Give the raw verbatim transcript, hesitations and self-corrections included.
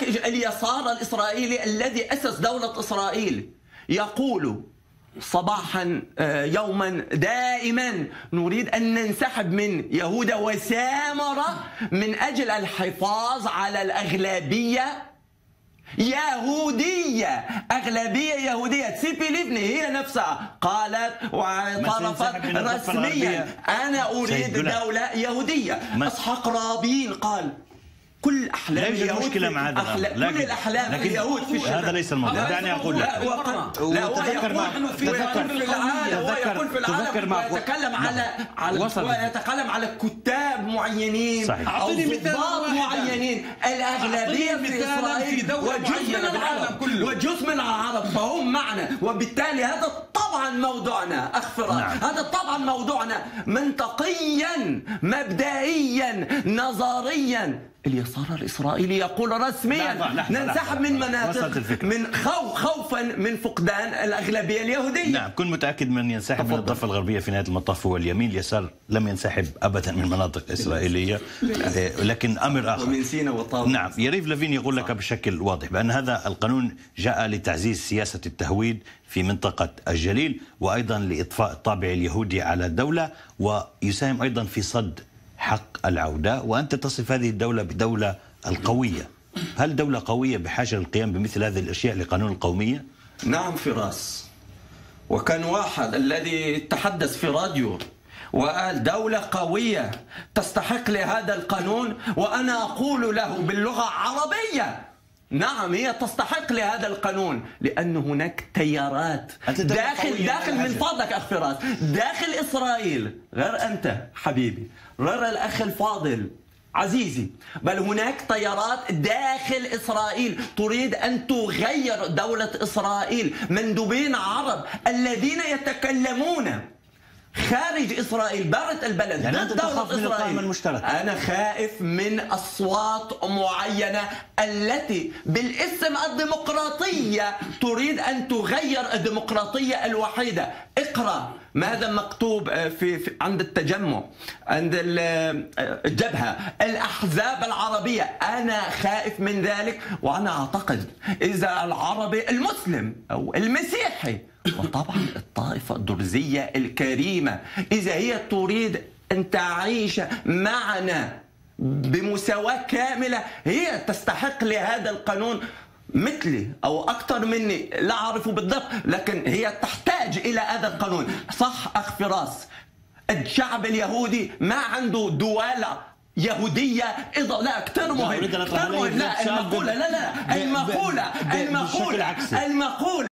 اليسار الإسرائيلي الذي أسس دولة إسرائيل يقول صباحا يوما دائما نريد أن ننسحب من يهوذا وسامرة من أجل الحفاظ على الأغلبية يهودية، أغلبية يهودية. تسيبي ليفني هي نفسها قالت واعترفت رسميا أنا أريد دولة يهودية. إسحاق رابين قال كل احلام اليهود مشكله مع هذا أحلا... كل الاحلام اليهود في الشتاء. هذا ليس الموضوع. دعني اقول لك لا هو تذكر مع في العالم ويتكلم على على ويتكلم على كتاب معينين او ضباط معينين. الاغلبيه في اسرائيل وجزء من العالم كله وجزء من العرب فهم معنا، وبالتالي هذا طبعا موضوعنا اخ فراس. نعم. هذا طبعا موضوعنا منطقيا مبدئيا نظريا. اليسار الإسرائيلي يقول رسميا ننسحب من مناطق من خوف خوفا من فقدان الأغلبية اليهودية. نعم، كن متأكد من ينسحب من الضفة الغربية في نهاية المطاف هو اليمين. اليسار لم ينسحب أبدا من مناطق إسرائيلية، لكن أمر آخر ومن سيناء وطاووس. نعم، يريف لافين يقول لك بشكل واضح بأن هذا القانون جاء لتعزيز سياسة التهويد في منطقة الجليل، وأيضا لإطفاء الطابع اليهودي على الدولة، ويساهم أيضا في صد حق العودة. وأنت تصف هذه الدولة بدولة القوية. هل دولة قوية بحاجة للقيام بمثل هذه الأشياء لقانون القومية؟ نعم فراس، وكان واحد الذي تحدث في راديو وقال دولة قوية تستحق لهذا القانون، وأنا أقول له باللغة العربية نعم هي تستحق لهذا القانون، لأن هناك تيارات داخل داخل من فضلك أخ فراس داخل إسرائيل، غير أنت حبيبي، غير الأخ الفاضل عزيزي، بل هناك تيارات داخل إسرائيل تريد أن تغير دولة إسرائيل. مندوبين عرب الذين يتكلمون خارج إسرائيل برة البلد يعني ضد دولة إسرائيل. المشترك. أنا خائف من أصوات معينة التي بالاسم الديمقراطية تريد أن تغير الديمقراطية الوحيدة. اقرأ ماذا مكتوب في, في عند التجمع، عند الجبهة، الأحزاب العربية. أنا خائف من ذلك، وأنا أعتقد إذا العربي المسلم أو المسيحي وطبعا الطائفة الدرزية الكريمة إذا هي تريد أن تعيش معنا بمساواة كاملة، هي تستحق لهذا القانون مثلي أو أكثر مني، لا أعرفه بالضبط، لكن هي تحتاج إلى هذا القانون. صح أخ فراس، الشعب اليهودي ما عنده دولة يهودية إضافة. لا كتير مهم، كتير مهم. لا المقولة لا لا المقولة المقولة المقولة